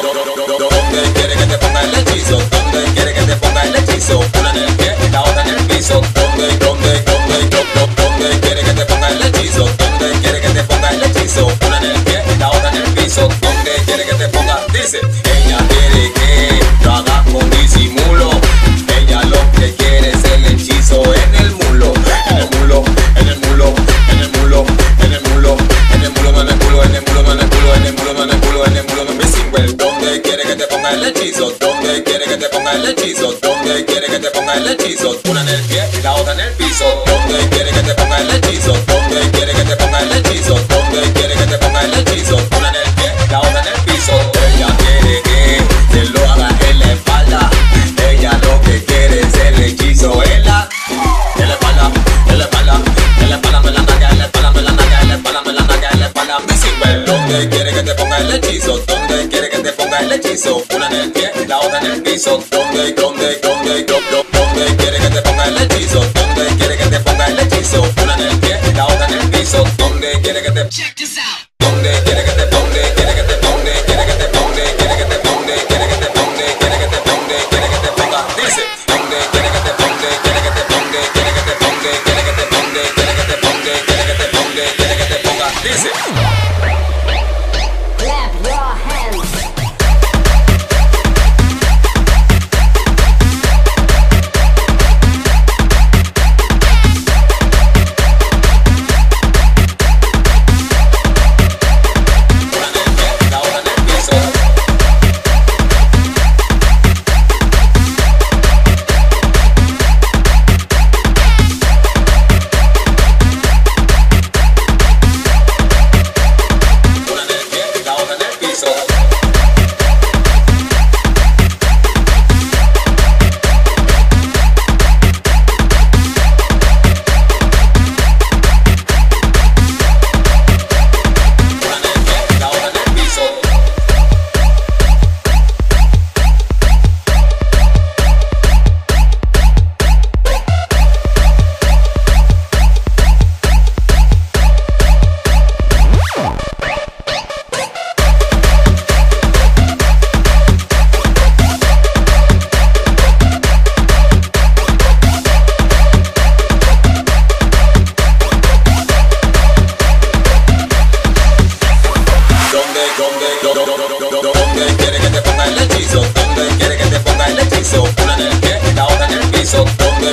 ¿Dónde quiere que te ponga el hechizo? ¿Dónde quiere que te ponga el hechizo? Una en el pie, la otra en el piso. ¿Dónde quiere que te ponga el hechizo? ¿Dónde quiere que te ponga el hechizo? Una en el pie, la otra en el piso. ¿Dónde quiere que te ponga? Dice, ella quiere que lo haga con disimulo. Ella lo que quiere es el hechizo en el mulo. En el mulo, en el mulo, en el mulo, en el mulo, en el mulo, en el culo, en el mulo, en el culo, en el mulo, en el culo, en el mulo, en el single. ¿Dónde quiere que te ponga el hechizo? ¿Dónde quiere que te ponga el hechizo? ¿Dónde quiere que te ponga el hechizo? Una en el pie y la otra en el piso. ¿Dónde quiere que te ponga el hechizo? ¿Dónde quiere que te ponga el hechizo? ¿Dónde quiere que te ponga el hechizo? Una en el pie y la otra en el piso. Ella quiere que te lo haga en la espalda. Ella lo que quiere es el hechizo en la espalda, en la espalda, en la espalda, me la naga, en la espalda, me la naga, en la espalda, me la naga, en la espalda, mi single. ¿Dónde quiere que te ponga el hechizo? ¿Dónde quiere que te ponga el hechizo? Una en el pie, la otra en el piso. ¿Dónde quiere que te ponga el hechizo? ¿Dónde quiere que te ponga el hechizo? Una en el pie, la otra en el piso. ¿Dónde quiere que te check this out? ¿Dónde quiere que te ponga? ¿Quiere que te ponga? ¿Quiere que te ponga? ¿Quiere que te ponga? ¿Quiere que te ponga? ¿Quiere que te ponga? ¿Quiere que te ponga? Dice, ¿dónde quiere que te ponga? ¿Quiere que te ponga? ¿Quiere que te ponga? ¿Quiere que te ponga? ¿Quiere que te ponga? ¿Quiere que te ponga? ¿Quiere que te ponga? Dice. Clap your hands. ¿Dónde quiere que te ponga el hechizo? ¿Dónde quiere que te ponga el hechizo? Una en el pie, la otra en el piso. ¿Dónde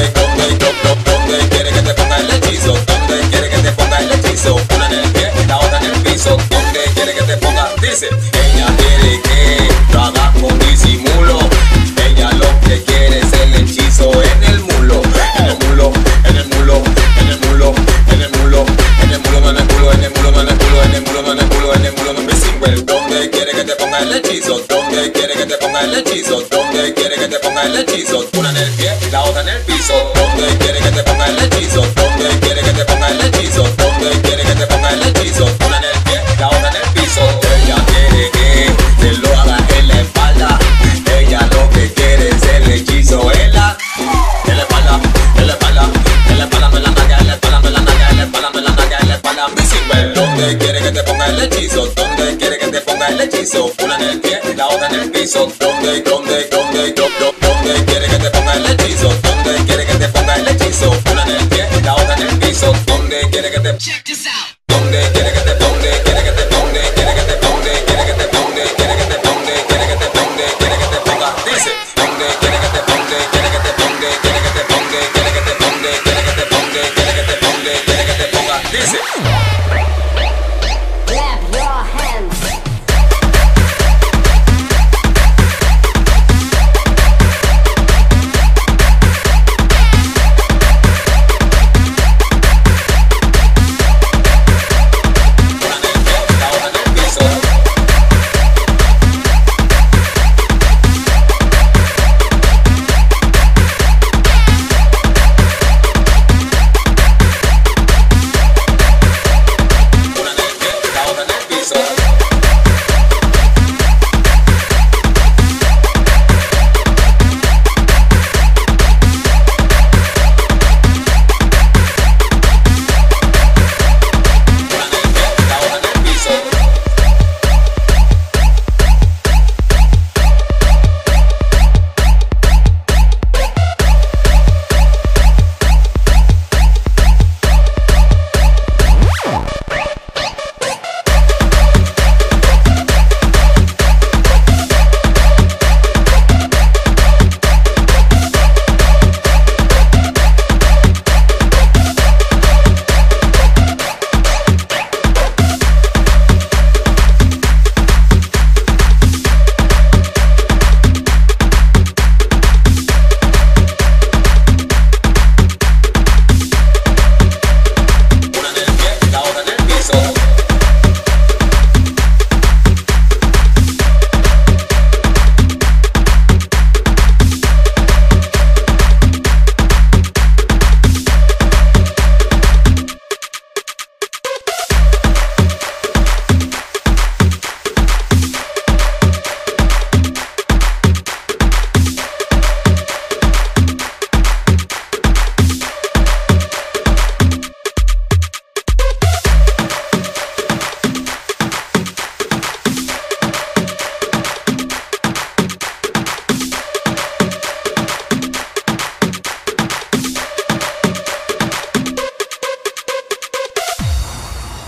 quiere que te ponga el hechizo? ¿Dónde quiere que te ponga el hechizo? Una en el pie, la otra en el piso. ¿Dónde quiere que te ponga? Dice, ella quiere que lo haga con disimulo. Ella lo que quiere es el hechizo en el mulo. En el mulo, en el mulo, en el mulo, en el mulo, en el mulo, en el culo, en el mulo, en el culo, en el mulo, en el culo, en el mulo, en el single. ¿Dónde quiere que te ponga el hechizo? ¿Dónde quiere que te ponga el hechizo? ¿Dónde quiere que te ponga el hechizo? Una en el pie, la otra en el piso. ¿Dónde quiere que te ponga el hechizo? ¿Dónde quiere que te ponga el hechizo? ¿Dónde quiere que te ponga el hechizo? Una en el pie, la otra en el piso. Ella quiere que te lo haga en la espalda. Ella lo que quiere es el hechizo en la espalda, en la espalda, en la espalda, me la naga, en la espalda, me la naga, en la espalda, me la naga, en la espalda, mi single. ¿Dónde quiere que te ponga el hechizo? ¿Dónde quiere que te ponga el hechizo? Una en el pie, la otra en el piso. ¿Dónde quiere que te ponga el hechizo? ¿Dónde quiere que te ponga el hechizo? Una en el pie, la otra en el piso. ¿Dónde quiere que te check this out? ¿Dónde quiere que te ponga? ¿Quiere que te ponga? ¿Quiere que te ponga? ¿Quiere que te ponga? ¿Quiere que te ponga? ¿Quiere que te ponga? ¿Quiere que te ponga? Dice, ¿dónde quiere que te ponga? ¿Quiere que te ponga? ¿Quiere que te ponga? ¿Quiere que te ponga? ¿Quiere que te ponga? ¿Quiere que te ponga? ¿Quiere que te ponga? Dice. Clap your hands.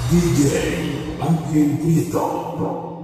DJ Ángel Prieto.